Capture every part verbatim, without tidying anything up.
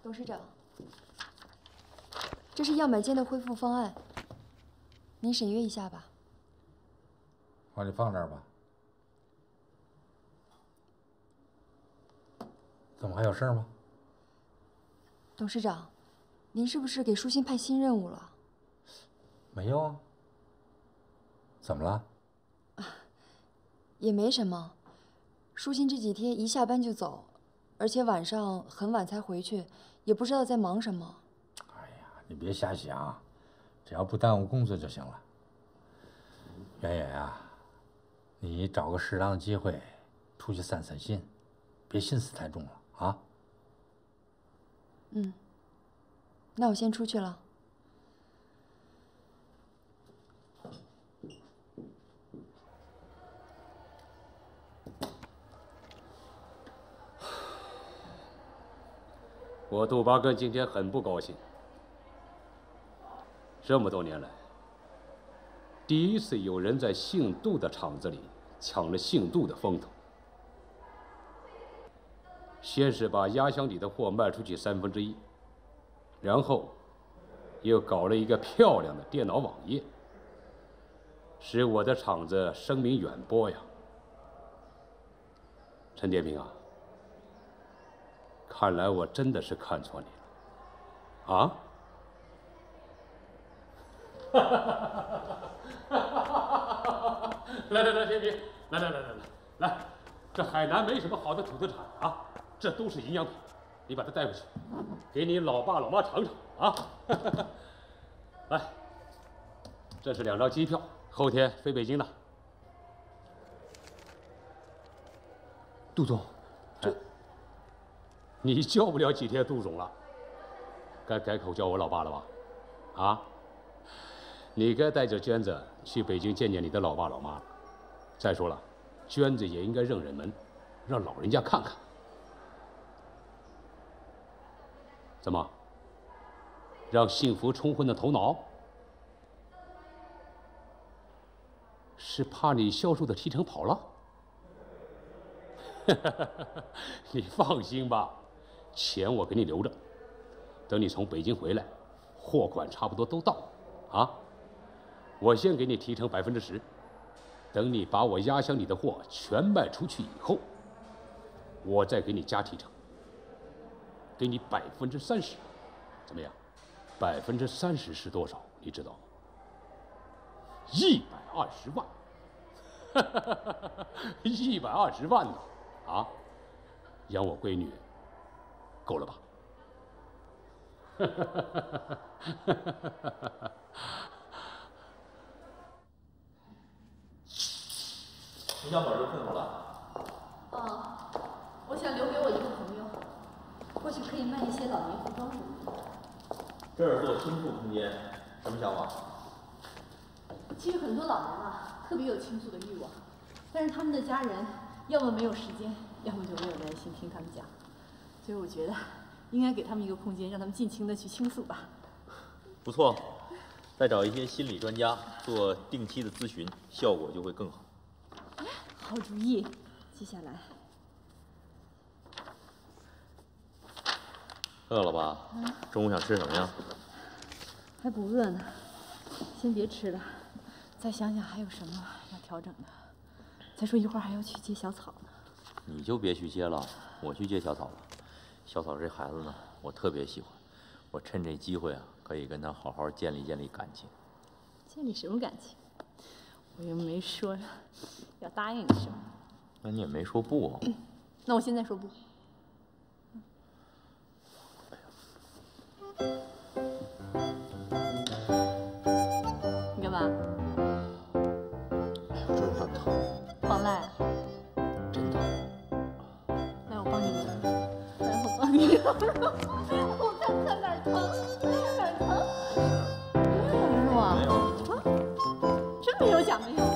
董事长，这是样板间的恢复方案，您审阅一下吧。 我就放这儿吧。怎么还有事吗？ 董事长，您是不是给舒心派新任务了？ 没有啊。怎么了？ 啊，也没什么。舒心这几天一下班就走，而且晚上很晚才回去，也不知道在忙什么。 哎呀，你别瞎想，只要不耽误工作就行了。圆圆呀，你找个适当的机会出去散散心，别心思太重了啊。 嗯，那我先出去了。 我杜巴根今天很不高兴。这么多年来，第一次有人在姓杜的厂子里抢了姓杜的风头。先是把压箱底的货卖出去三分之一，然后又搞了一个漂亮的电脑网页，使我的厂子声名远播呀。陈殿平啊，看来我真的是看错你了，啊？哈哈哈哈哈！来来来，殿平，来来来来来来，这海南没什么好的土特产啊。这都是营养品，你把它带回去，给你老爸老妈尝尝啊！来，这是两张机票，后天飞北京的。杜总，这、哎、你叫不了几天杜总了，该改口叫我老爸了吧？啊？你该带着娟子去北京见见你的老爸老妈了。再说了，娟子也应该认认门，让老人家看看。怎么？让幸福冲昏了头脑？是怕你销售的提成跑了？你放心吧，钱我给你留着，等你从北京回来，货款差不多都到了啊。我先给你提成百分之十，等你把我压箱里的货全卖出去以后，我再给你加提成，给你百分之三十。怎么样？百分之三十是多少？你知道吗？一百二十万，一百二十万呢！啊，养我闺女，够了吧？ 你小本就困住了？ 哦，我想留给我一个朋友，或许可以卖一些老年服装什么的。 这儿做倾诉空间，什么想法？ 其实很多老人啊，特别有倾诉的欲望，但是他们的家人要么没有时间，要么就没有耐心听他们讲，所以我觉得应该给他们一个空间，让他们尽情的去倾诉吧。 不错，再找一些心理专家做定期的咨询，效果就会更好。 好主意，记下来。 饿了吧？嗯。中午想吃什么呀？ 还不饿呢，先别吃了，再想想还有什么要调整的。再说一会儿还要去接小草呢。 你就别去接了，我去接小草了。小草这孩子呢，我特别喜欢，我趁这机会啊，可以跟他好好建立建立感情。 建立什么感情？我又没说要答应你什么。 那你也没说不啊。 嗯、那我现在说不。你干嘛？ 哎呦，这很疼。 放赖。 真疼。 来，我帮你揉。来，我帮你揉揉。我看看哪儿疼，哪儿疼。没有揉揉啊？ 没有。 啊？真没有讲没有。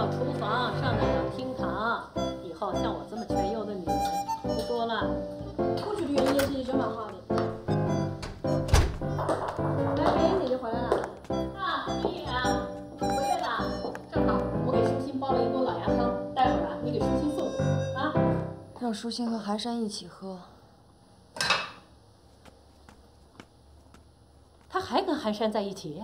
了厨房，上得了厅堂，以后像我这么全优的女人不多了。 过去的原因也是你真蛮好的。来，北英姐姐回来了。 啊，丽啊，回来了，正好我给舒心煲了一锅老鸭汤，待会儿啊你给舒心送过去啊。 让舒心和寒山一起喝。 他还跟寒山在一起？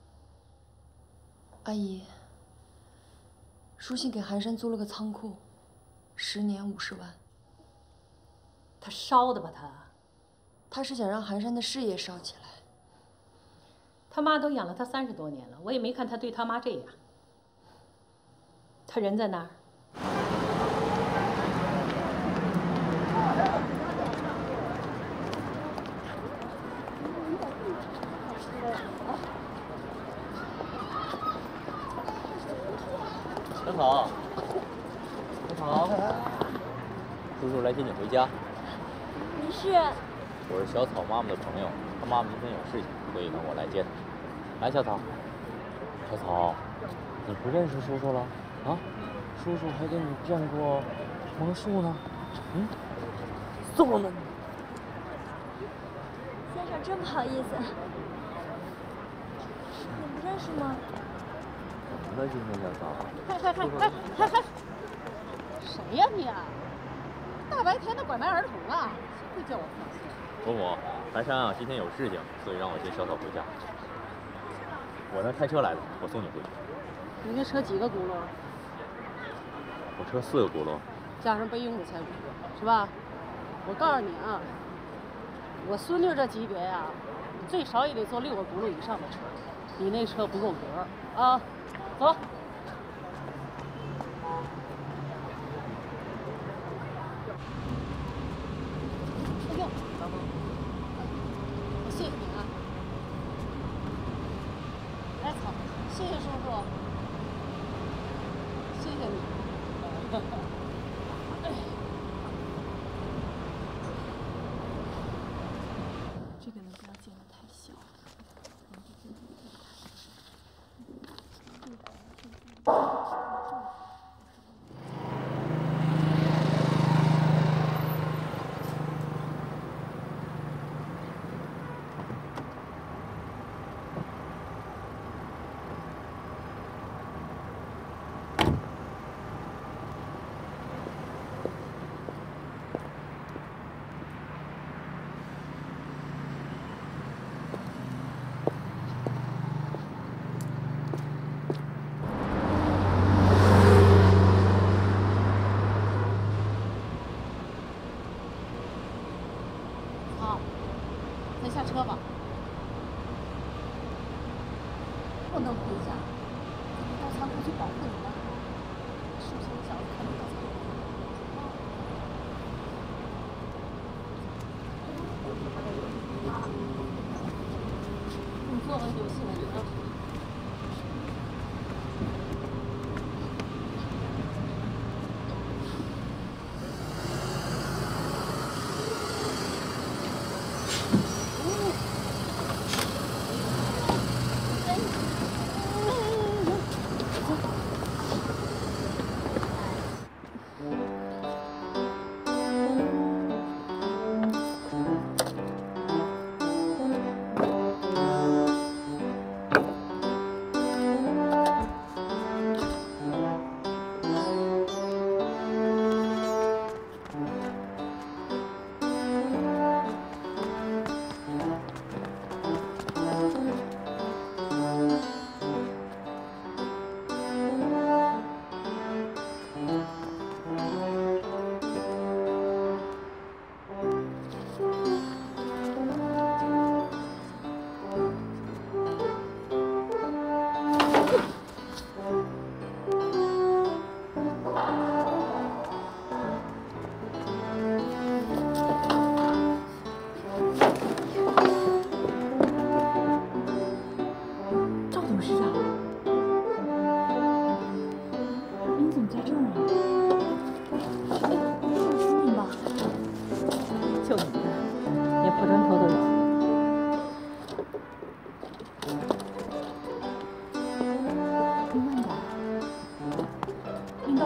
阿姨，舒心给寒山租了个仓库，十年五十万。 他烧的吧他？ 他是想让寒山的事业烧起来。 他妈都养了他三十多年了，我也没看他对他妈这样。他人在哪儿？ 小草，小草，叔叔来接你回家。 你是？ 我是小草妈妈的朋友，她妈妈今天有事情，所以呢我来接她。来，小草，小草，你不认识叔叔了啊？叔叔还给你变过魔术呢。嗯，送了呢。 先生，真不好意思，你不认识吗？ 怎么了，今天小草？ 嗨嗨嗨嗨嗨嗨！谁呀你啊？大白天的拐卖儿童啊！真会叫我放心。 伯母，寒山啊，今天有事情，所以让我接小草回家。我呢开车来的，我送你回去。 你那车几个轱辘？ 我车四个轱辘。 加上背硬的才五个，是吧？我告诉你啊，我孙女这级别呀、啊，最少也得坐六个轱辘以上的车。你那车不够格啊！走。哎呦，我谢谢你啊！来，草，谢谢叔叔，谢谢你。这个呢，不要剪得太小。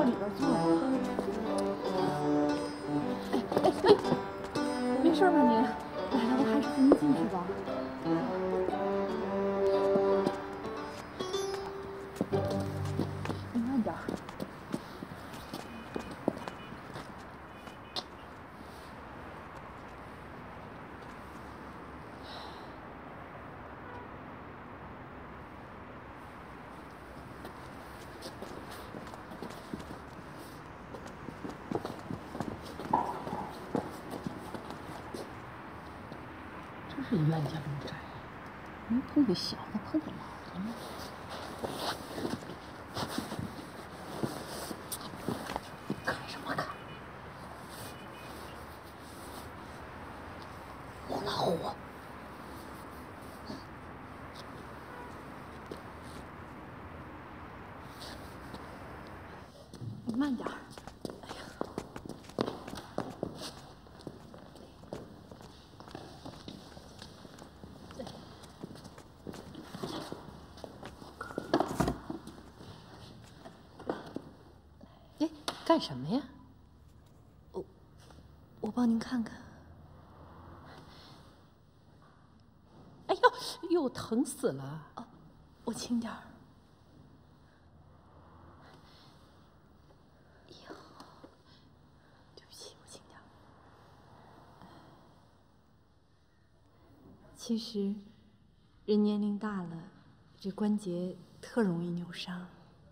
里边坐。哎哎哎，没事吧你？来了，我还是和您进去吧。你慢点。 这冤家路窄，能碰见小的，碰见老的吗？看什么看？母老虎！ 你慢点儿。 干什么呀？ 我我帮您看看。 哎呦，哟，疼死了！ 哦，我轻点儿。哎呦，对不起，我轻点儿。其实，人年龄大了，这关节特容易扭伤，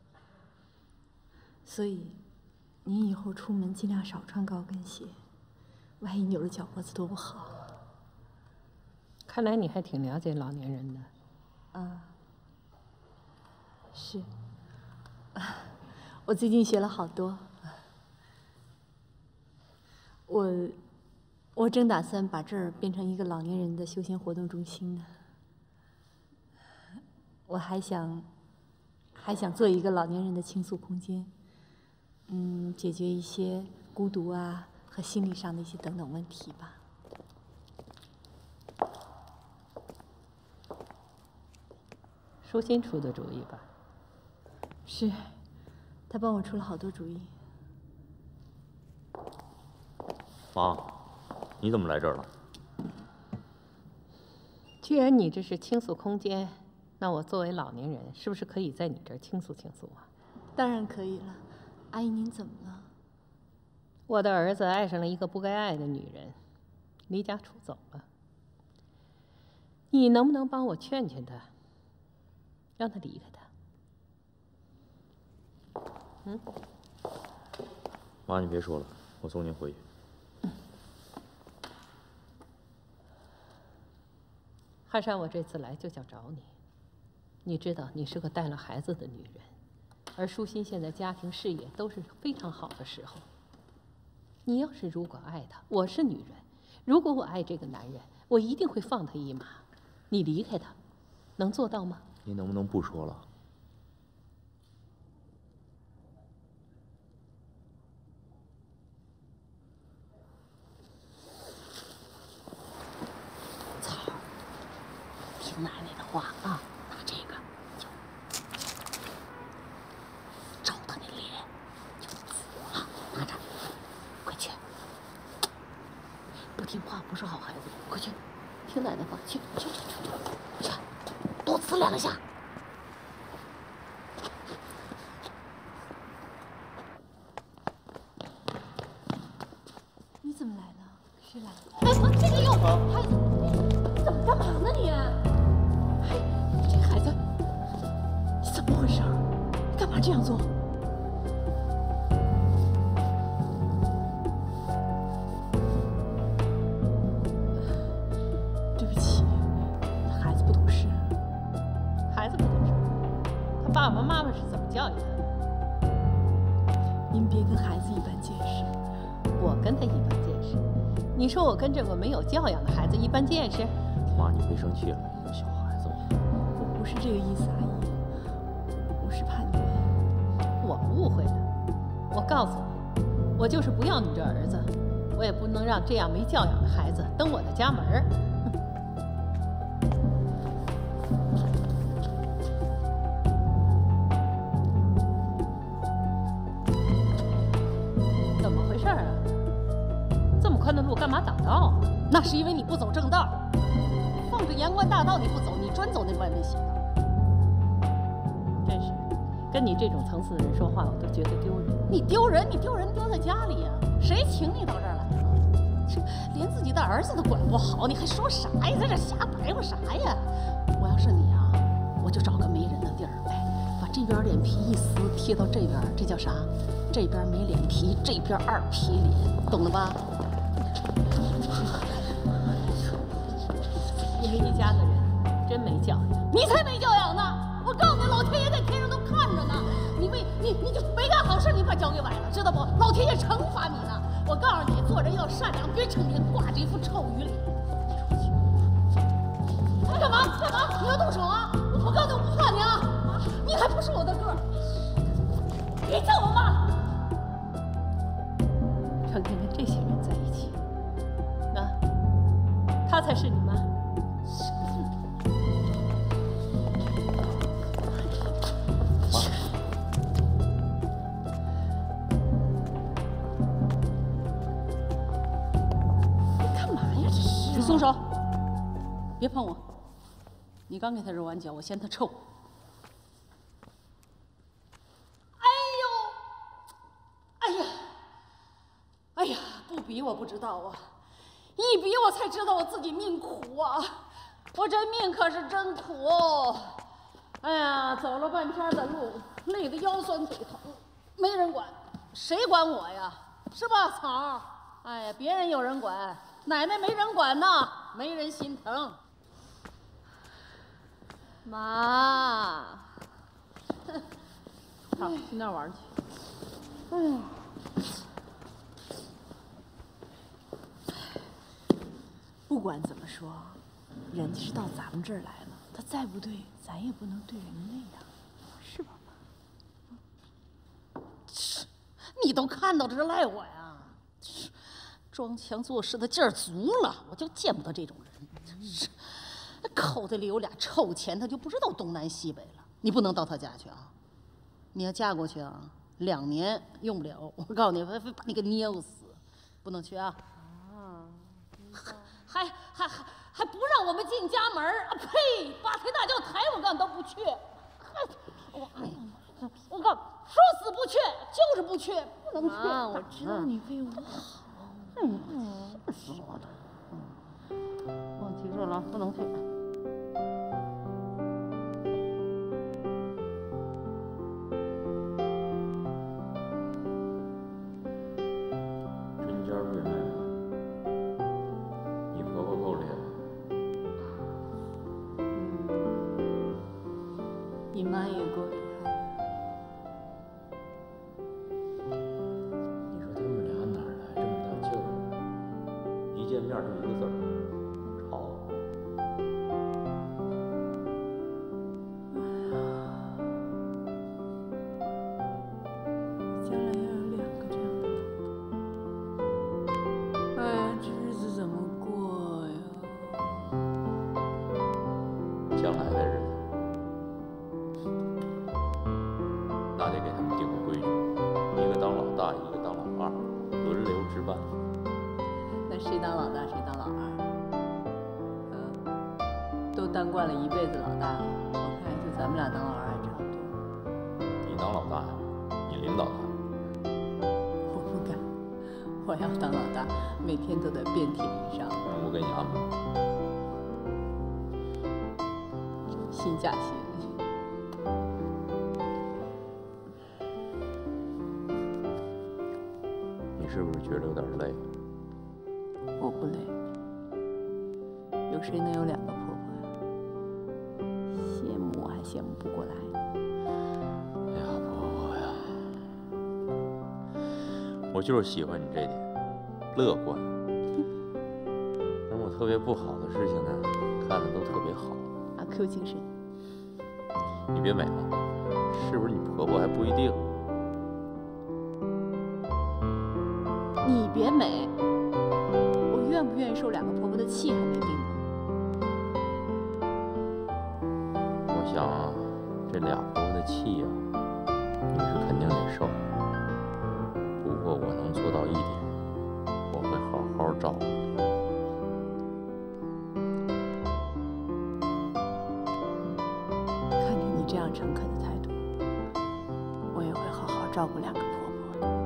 所以。您以后出门尽量少穿高跟鞋，万一扭了脚脖子多不好。 看来你还挺了解老年人的。 啊，是。啊，我最近学了好多。我，我正打算把这儿变成一个老年人的休闲活动中心呢。我还想，还想做一个老年人的倾诉空间。嗯，解决一些孤独啊和心理上的一些等等问题吧。 舒心出的主意吧？ 是，他帮我出了好多主意。 妈，你怎么来这儿了？ 既然你这是倾诉空间，那我作为老年人，是不是可以在你这儿倾诉倾诉啊？ 当然可以了。阿姨，您怎么了？ 我的儿子爱上了一个不该爱的女人，离家出走了。你能不能帮我劝劝他，让他离开他？嗯？ 妈，你别说了，我送您回去。 嗯。汉山，我这次来就想找你。你知道，你是个带了孩子的女人。而舒心现在家庭事业都是非常好的时候，你要是如果爱他，我是女人，如果我爱这个男人，我一定会放他一马。你离开他，能做到吗？ 您能不能不说了？ 草儿，听奶奶的话啊，拿这个。不听话不是好孩子，快去，听奶奶话，去去去去去，多呲两下。 你怎么来了？谁来了？ 哎，这个又孩子， 你怎么干嘛呢你？ 哎，这孩子， 你怎么回事？你干嘛这样做？ 爸爸妈妈是怎么教育他？ 您别跟孩子一般见识。 我跟他一般见识？你说我跟这个没有教养的孩子一般见识？ 妈，你别生气了，小孩子嘛。 我不是这个意思，阿姨。我是怕你。 我误会了。我告诉你，我就是不要你这儿子，我也不能让这样没教养的孩子登我的家门儿。 儿啊？这么宽的路干嘛挡道啊？ 那是因为你不走正道，放着阳关大道你不走，你专走那歪门邪道。 真是，跟你这种层次的人说话，我都觉得丢人。 你丢人，你丢人丢在家里呀、啊？谁请你到这儿来了？这连自己的儿子都管不好，你还说啥呀？在这瞎白话啥呀？我要是你啊，我就找个没人的地儿，哎，把这边脸皮一撕，贴到这边，这叫啥？这边没脸皮，这边二皮脸，懂了吧？ 因为你家的人真没教养， 你才没教养呢！我告诉你，老天爷在天上都看着呢。你为你你就没干好事，你把脚给崴了，知道不？老天爷惩罚你呢。我告诉你，做人要善良，别成天挂着一副臭鱼脸。干嘛干嘛？你要动手啊！我告诉你，我不怕你啊！你还不是我的个儿，别叫我妈。 成天跟这些人在一起，那她才是你妈。 你松手，别碰我！你刚给他揉完脚，我嫌他臭。哎呦，哎呀，哎呀，不比我不知道啊，一比我才知道我自己命苦啊！我这命可是真苦。哎呀，走了半天的路，累得腰酸腿疼，没人管，谁管我呀？是吧，草？哎呀，别人有人管。奶奶没人管呢，没人心疼。妈， 好，去那儿玩去。 哎呀，不管怎么说，人家是到咱们这儿来了，他再不对，咱也不能对人那样，是吧，妈？你都看到这是赖我呀？装腔作势的劲儿足了，我就见不得这种人。真是，口袋里有俩臭钱，他就不知道东南西北了。你不能到他家去啊！你要嫁过去啊，两年用不了。我告诉你，非非把你给捏死，不能去啊！啊，还还还还不让我们进家门儿啊！呸！八抬大轿抬我干都不去。我我告诉你，说死不去就是不去，不能去。 妈，我知道你为我好。 嗯嗯，说的，嗯，我记住了，不能去。 针尖对麦芽，你婆婆够厉害。 嗯，你妈也够厉害的。 你说他们俩哪来这么大劲儿？一见面就一个字儿，吵。 将来要有两个这样的婆婆，哎呀，这日子怎么过呀？ 将来的日子，那得给他们定个规矩，一个当老大，一个当老二，轮流值班。 那谁当老大，谁当老二？嗯，都当惯了一辈子老大了，我看就咱们俩当老二还差不多。 你当老大呀？你领导他？ 我不敢，我要当老大，每天都得遍体鳞伤。 我给你安排。 新加薪。 你是不是觉得有点累？ 我不累，有谁能有两个婆婆呀？羡慕我还羡慕不过来。 哎呀，婆婆呀，我就是喜欢你这点，乐观。等我特别不好的事情呢，看着都特别好。 阿 Q 精神。 你别美了，是不是你婆婆还不一定。 你别美，我愿不愿意受两个婆婆的气还没定呢。 我想啊，这俩婆婆的气呀、你是肯定得受。不过我能做到一点， 照顾两个婆婆的。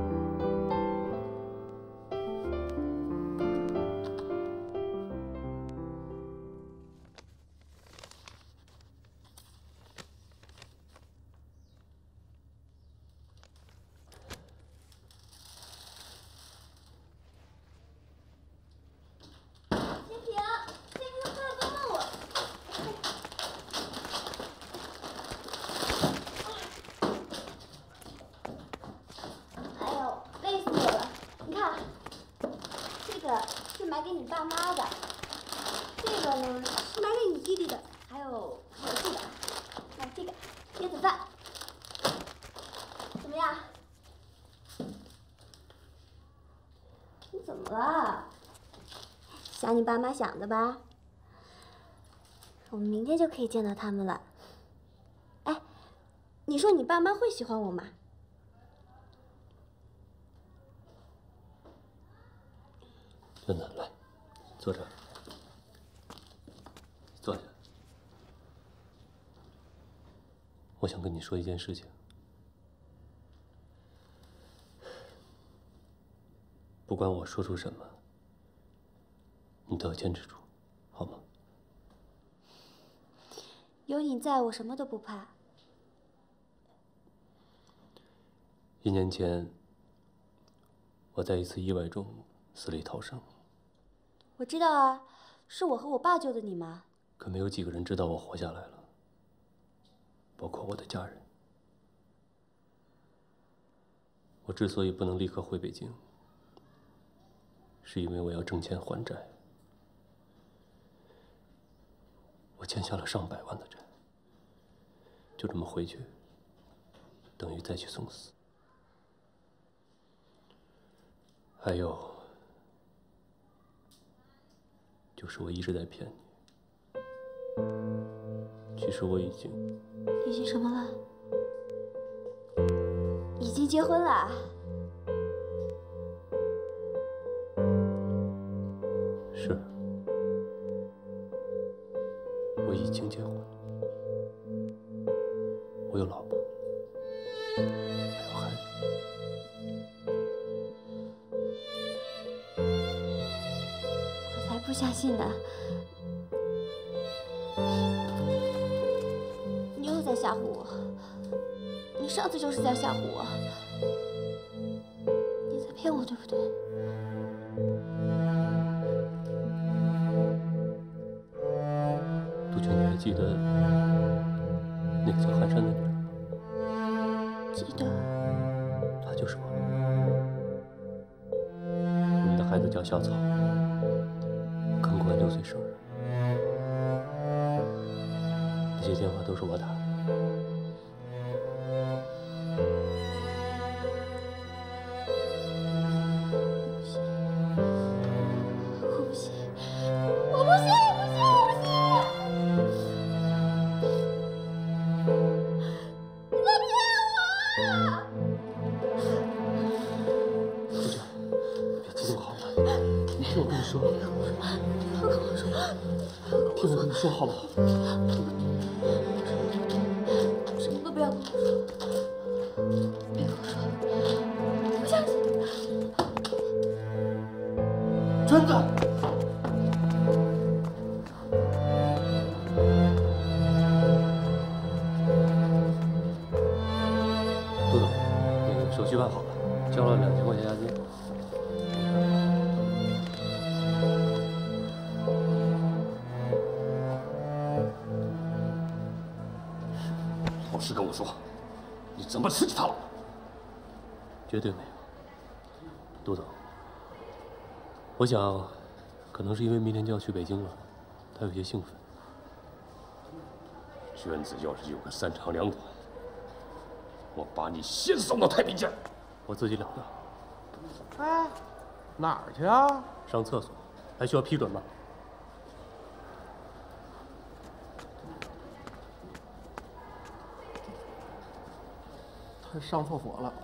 买给你爸妈的，这个呢是买给你弟弟的，还有还有这个，还有这个椰子饭，怎么样？你怎么了？想你爸妈想的吧？我们明天就可以见到他们了。哎，你说你爸妈会喜欢我吗？ 真的，来，坐这儿，坐下。我想跟你说一件事情，不管我说出什么，你都要坚持住，好吗？ 有你在，我什么都不怕。 一年前，我在一次意外中死里逃生。 我知道啊，是我和我爸救的你吗？ 可没有几个人知道我活下来了，包括我的家人。我之所以不能立刻回北京，是因为我要挣钱还债。我欠下了上百万的债，就这么回去，等于再去送死。还有，就是我一直在骗你。其实我已经…… 已经什么了？已经结婚了。 是，我已经结婚了，我有老婆，还有孩子。 我才不相信呢！你又在吓唬我！你上次就是在吓唬我！你在骗我，对不对？ 杜鹃，你还记得那个叫寒山的女人吗？ 记得。 她就是我。我们的孩子叫小草，刚过完六岁生日。那些电话都是我打的。 我不信，我不信，我不信，我不信！你在骗我！ 杜鹃，别激动好吗？你听我跟你说， 不要跟我说， 听我跟你说好不好？ 什么都不要跟我说，别跟我说，我不相信。 娟子。杜总，那个手续办好了，交了两千块钱押金。 老实跟我说，你怎么刺激他了？ 绝对没有，杜总。我想，可能是因为明天就要去北京了，他有些兴奋。 娟子要是有个三长两短，我把你先送到太平间。 我自己了得。 哎，哪儿去啊？ 上厕所，还需要批准吗？ 他上厕所了。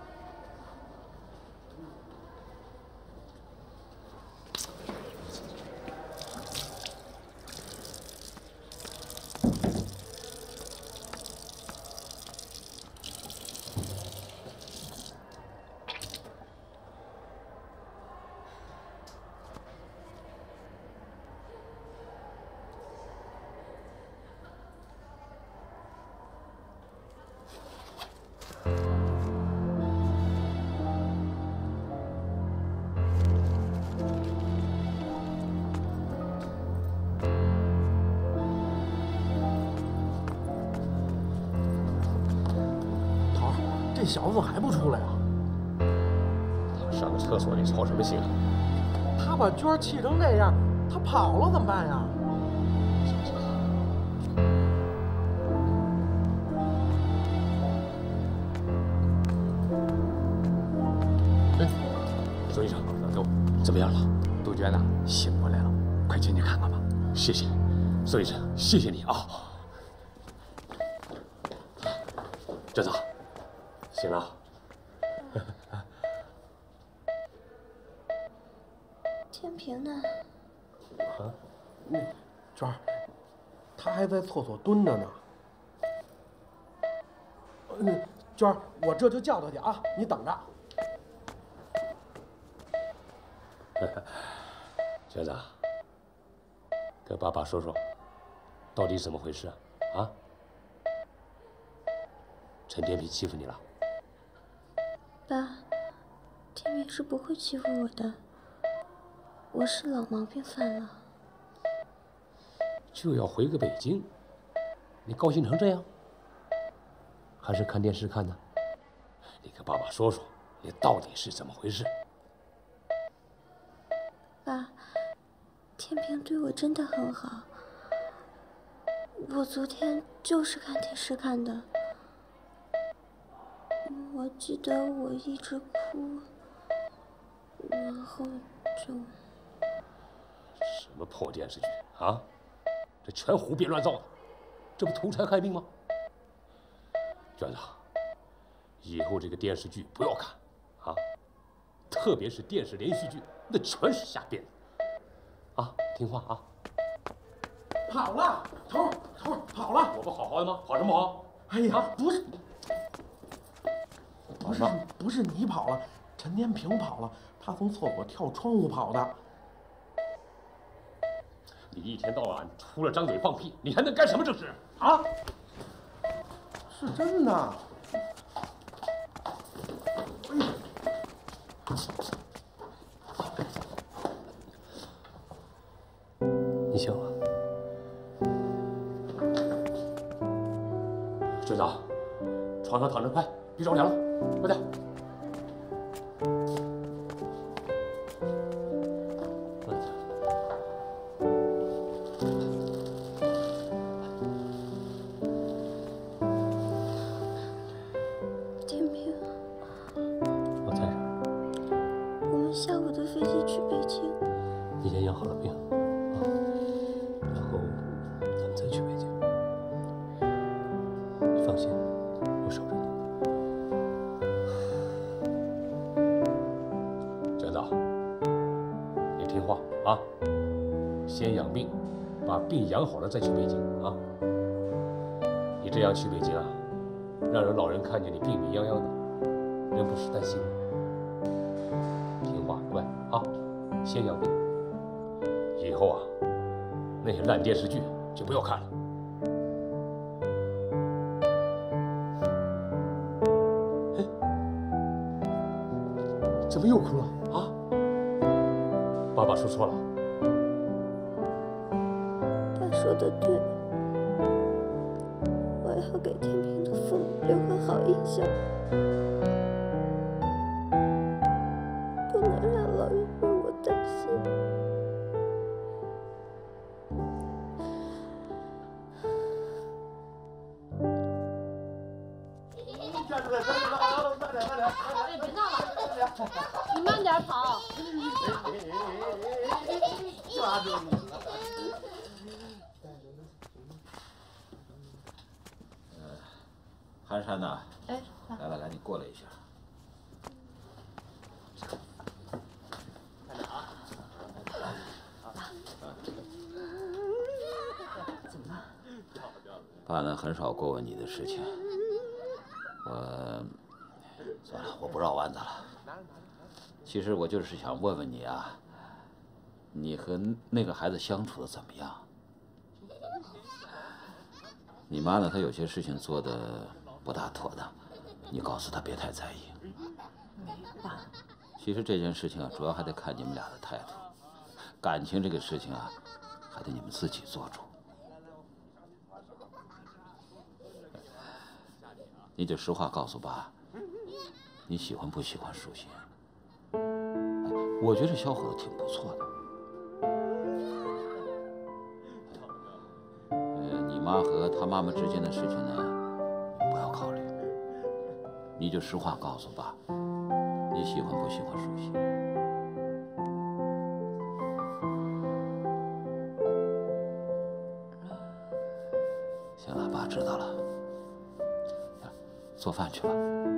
这小子还不出来啊？ 他上个厕所，你操什么心啊？ 他把娟气成这样，他跑了怎么办呀？ 孙医生，都怎么样了？ 杜鹃呐，醒过来了，快进去看看吧。 谢谢，孙医生，谢谢你啊。娟子，醒了。 天平呢？ 啊，那娟儿，他还在厕所蹲着呢。嗯，娟儿，我这就叫他去啊，你等着。 娟子，跟爸爸说说，到底怎么回事啊？啊？陈天平欺负你了？ 爸，天平是不会欺负我的，我是老毛病犯了。 就要回个北京，你高兴成这样？还是看电视看呢？你跟爸爸说说，你到底是怎么回事？ 爸，天平对我真的很好，我昨天就是看电视看的。我记得我一直哭，然后就…… 什么破电视剧啊！这全胡编乱造的，这不图财害命吗？娟子，以后这个电视剧不要看啊，特别是电视连续剧，那全是瞎编的。啊，听话啊！ 跑了，头头跑了！ 我不好好的吗？跑什么跑？ 哎呀，不是。 不是不是你跑了，陈天平跑了，他从厕所跳窗户跑的。 你一天到晚除了张嘴放屁，你还能干什么？这是啊？ 是真的。 你醒了， 娟子，床上躺着，快，别着凉了。快点！ 天平， 我在这儿。 我们下午的飞机去北京。 你先养好了病啊，然后咱们再去北京。你放心，我守着你。 你听话啊，先养病，把病养好了再去北京啊。你这样去北京啊，让人老人看见你病病殃殃的，人不是担心吗？听话乖啊，先养病。以后啊，那些烂电视剧就不要看了。哎，怎么又哭了啊？爸爸说错了。 爸说的对，我要给天平的父母留个好印象，不能让老人为我担心。 站住了，站住了，慢点，慢点， 哎，别闹了，你慢点跑。 抓住你了。 寒山呐， 哎， 来来来，你过来一下。 慢点啊。怎么了？ 爸呢，很少过问你的事情。我算了，我不绕弯子了。其实我就是想问问你啊，你和那个孩子相处的怎么样？你妈呢，她有些事情做的不大妥当，你告诉她别太在意。 没吧？ 其实这件事情啊，主要还得看你们俩的态度。感情这个事情啊，还得你们自己做主。你得实话告诉爸， 你喜欢不喜欢舒心？哎，我觉得小伙子挺不错的。呃，你妈和她妈妈之间的事情呢，不要考虑，你就实话告诉爸，你喜欢不喜欢舒心？行了，爸知道了。做饭去吧。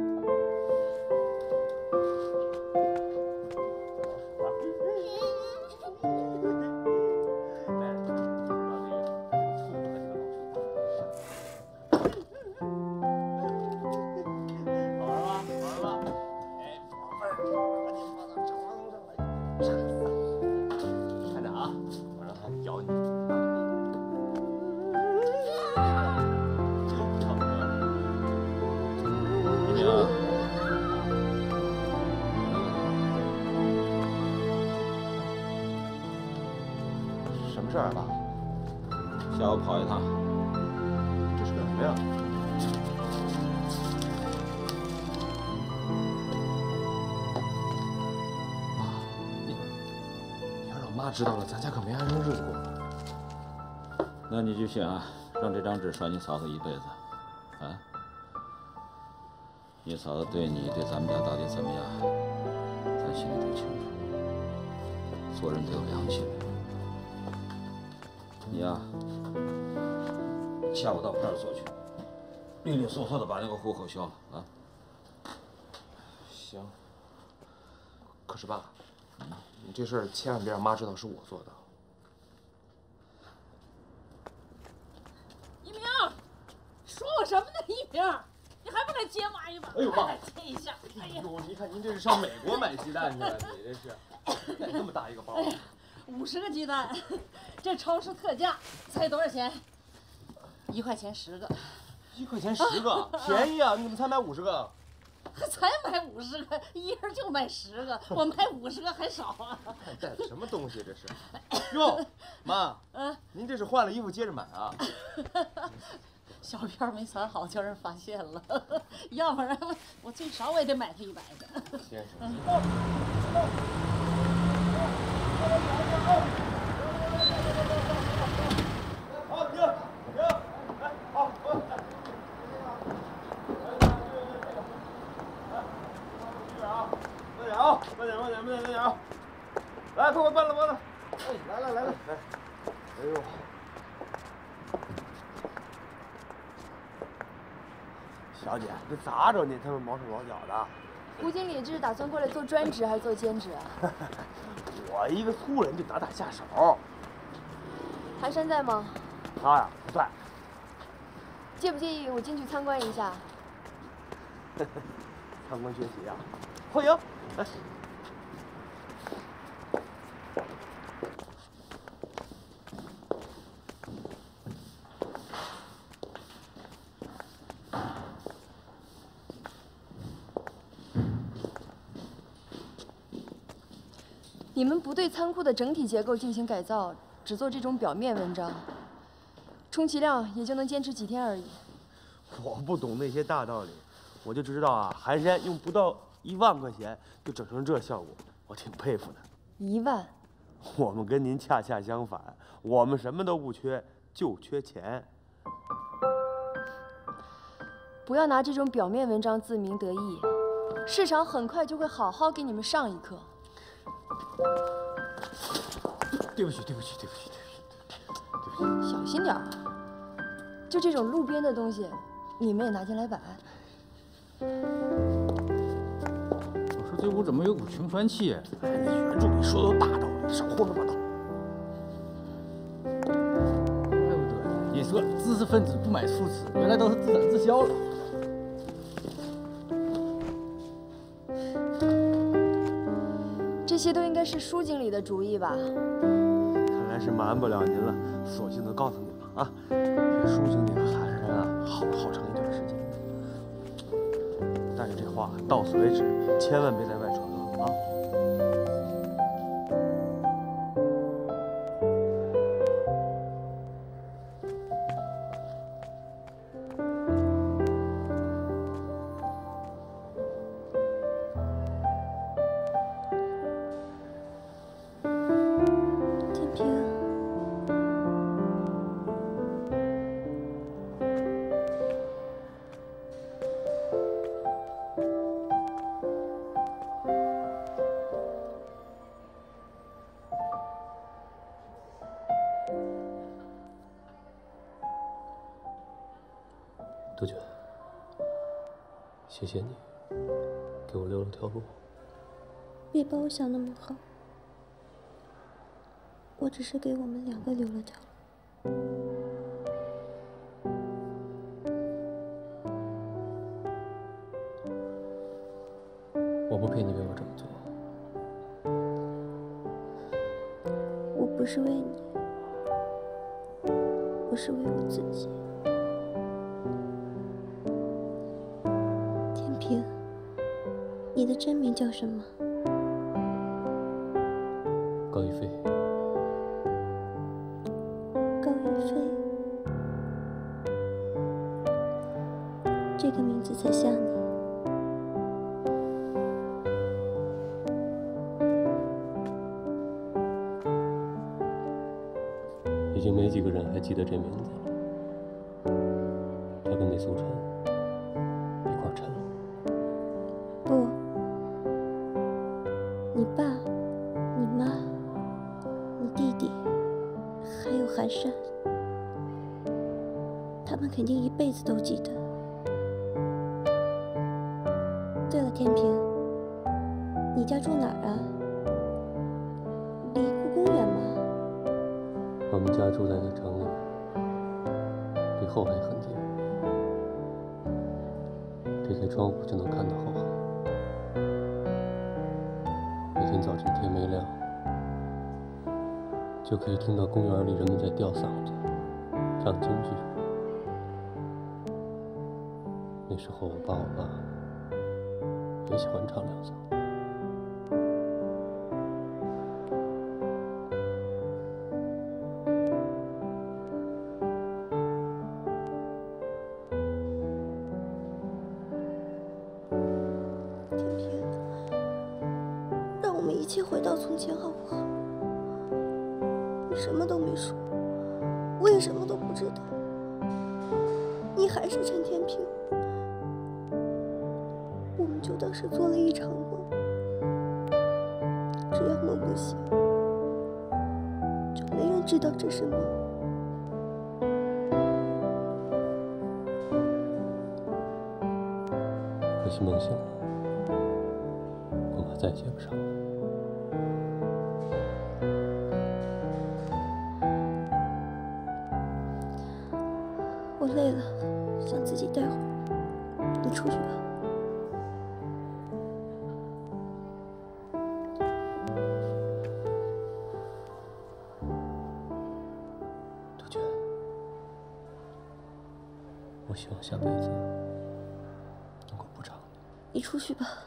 事儿，爸？ 下午跑一趟。 这是干什么呀？妈，你你要让妈知道了，咱家可没安生日子过。 那你就想让这张纸拴你嫂子一辈子，啊？你嫂子对你对咱们家到底怎么样，咱心里都清楚。做人得有良心。你呀，下午到派出所去，利利索索的把那个户口销了啊。 行。可是爸，你这事儿千万别让妈知道是我做的。 一鸣，说我什么呢？一鸣，你还不来接妈一把？ 哎呦妈！ 接一下。哎呀， 您看您这是上美国买鸡蛋去了，你这是带这么大一个包。 哎五十个鸡蛋，这超市特价，猜多少钱？一块钱十个。 一块钱十个，便宜啊！你怎么才买五十个？ 才买五十个，一人就买十个，我买五十个还少啊！ 你带的什么东西这是？哟，妈，嗯，您这是换了衣服接着买啊？ 小票没攒好，叫人发现了，要不然我最少我也得买他一百个。 先生。 嗯好，停，停，来，好，我。慢点啊，慢点，慢点，慢点，慢点啊！来，快快搬了，搬了！哎，来了，来了，来！哎呦，小姐，这咋着你他们毛手毛脚的？ 胡经理这是打算过来做专职还是做兼职啊？ 我一个粗人就打打下手。 寒山在吗？ 他呀不在。 介不介意我进去参观一下？ 参观学习啊，欢迎，来。 你们不对仓库的整体结构进行改造，只做这种表面文章，充其量也就能坚持几天而已。 我不懂那些大道理，我就知道啊，寒山用不到一万块钱就整成这效果，我挺佩服的。 一万？ 我们跟您恰恰相反，我们什么都不缺，就缺钱。 不要拿这种表面文章自鸣得意，市场很快就会好好给你们上一课。 对不起，对不起，对不起，对不起，对不起。 小心点儿，就这种路边的东西，你们也拿进来摆？ 我说这屋怎么有股穷酸气？ 哎，那原著里说的都大道理，少胡说八道。 怪不得你说知识分子不买书吃，原来都是自产自销了。 这些都应该是舒经理的主意吧？ 看来是瞒不了您了，索性的告诉你了啊，这舒经理和寒山啊，好好长一段时间。但是这话到此为止，千万别在外传了啊！ 谢谢你，给我留了条路。 别把我想那么好，我只是给我们两个留了条路。 我不骗你为我这么做。 我不是为你，我是为我自己。天平，你的真名叫什么？ 高一飞。 高一飞，这个名字才像你。 已经没几个人还记得这名字了。他跟那苏晨一块儿沉了。 不，你爸、你妈、你弟弟，还有寒山，他们肯定一辈子都记得。对了，天平，你家住哪儿啊？离故宫远吗？ 我们家住在这城里，离后海很近。推开窗户就能看到后海。每天早晨天没亮，就可以听到公园里人们在吊嗓子、唱京剧。那时候我爸我妈也喜欢唱两嗓。 一切回到从前好不好？你什么都没说，我也什么都不知道。你还是陈天平，我们就当是做了一场梦。只要梦不醒，就没人知道这是梦。 可惜梦醒了，恐怕再也接不上了。 我累了，想自己待会儿，你出去吧。 杜鹃，我希望下辈子能够补偿你。 你出去吧，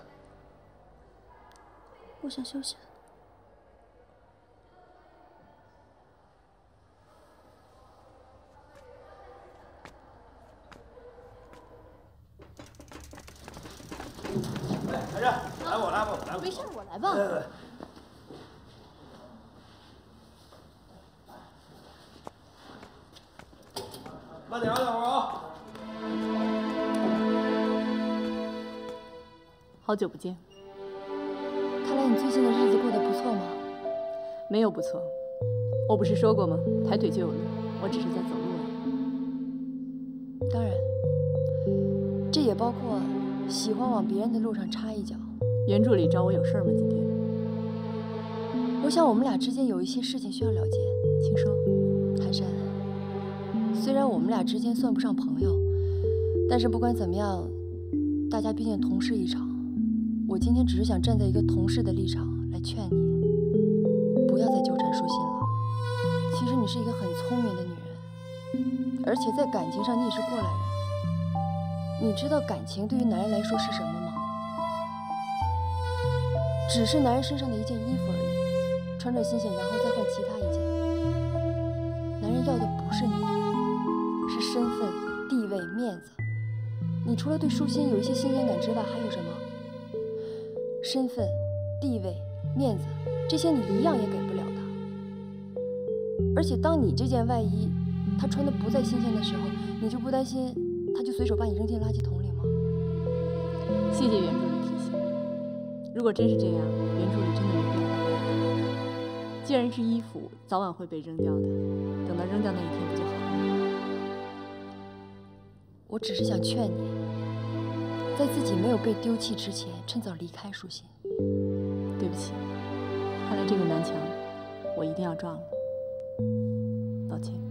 我想休息了。 来我来吧，来我。 没事，我来吧。 来慢点啊，大伙儿啊！ 好久不见。 看来你最近的日子过得不错嘛。 没有不错，我不是说过吗？抬腿就有路，我只是在走路而已。 当然，这也包括喜欢往别人的路上插一脚。 袁助理找我有事儿吗？今天？ 我想我们俩之间有一些事情需要了结， 请说。 寒山，虽然我们俩之间算不上朋友，但是不管怎么样，大家毕竟同事一场。我今天只是想站在一个同事的立场来劝你，不要再纠缠舒心了。其实你是一个很聪明的女人，而且在感情上你也是过来人。你知道感情对于男人来说是什么吗？只是男人身上的一件衣服而已，穿着新鲜，然后再换其他一件。男人要的不是女人，是身份、地位、面子。你除了对舒心有一些新鲜感之外，还有什么？身份、地位、面子，这些你一样也给不了他。而且当你这件外衣他穿的不再新鲜的时候，你就不担心他就随手把你扔进垃圾桶里吗？ 谢谢袁助理提醒。如果真是这样，袁助理真的没必要。既然是衣服，早晚会被扔掉的，等到扔掉那一天不就好了？ 我只是想劝你， 在自己没有被丢弃之前，趁早离开舒心。 对不起，看来这个南墙我一定要撞了，道歉。